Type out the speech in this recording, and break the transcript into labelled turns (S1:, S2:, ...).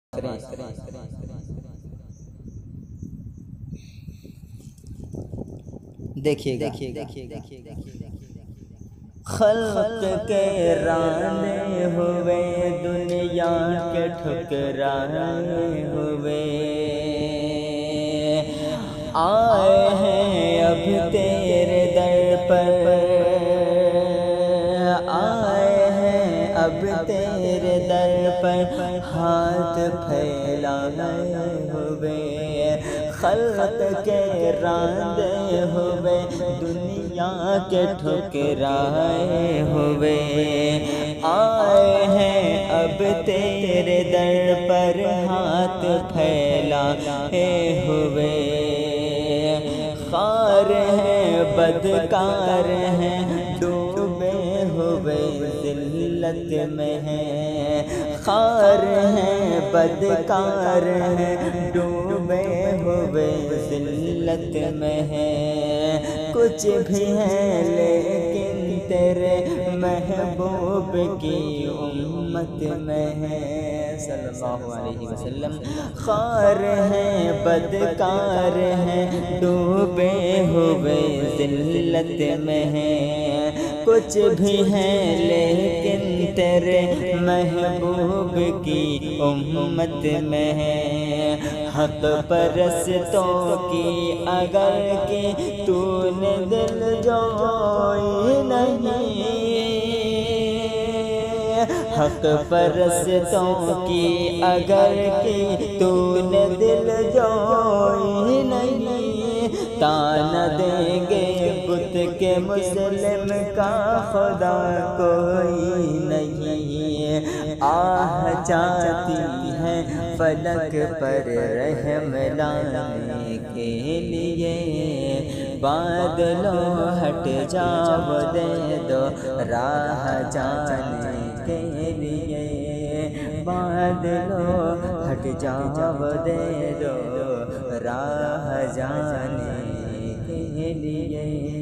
S1: دیکھیے خلق کے رانے ہوئے دنیا کے ٹھکرانے ہوئے آئے ہیں اب تیرے در پر آئے ہیں اب تیرے در پر ہاتھ پھیلائے ہوئے خلق کے راندے ہوئے دنیا کے ٹھکرائے ہوئے آئے ہیں اب تیرے در پر ہاتھ پھیلائے ہوئے خار ہیں بدکار ہیں ڈوبے ہوئے ذلت میں ہیں خار ہیں بدکار ہیں ڈوبے ہوئے ذلت میں ہیں کچھ بھی ہیں لیکن تیرے محبوب کی امت میں ہیں صلی اللہ علیہ وسلم خار ہیں بدکار ہیں ڈوبے ہوئے ذلت میں ہیں کچھ بھی ہیں لیکن تیرے محبوب کی امت میں ہیں حق پرستوں کی اگر کہ تو نے دل جوئی نہیں حق پرستوں کی اگر کہ تو نے دل جوئی نہیں تانا دیں گے بت کے مسلم کا خدا کوئی نہیں آہ چاہتی ہے فلک پر رحم لانے کے لیے بادلوں ہٹ جاؤ دے دو راہ جانے کے لیے بادلوں ہٹ جاؤ دے دو راہ جانے کے لیے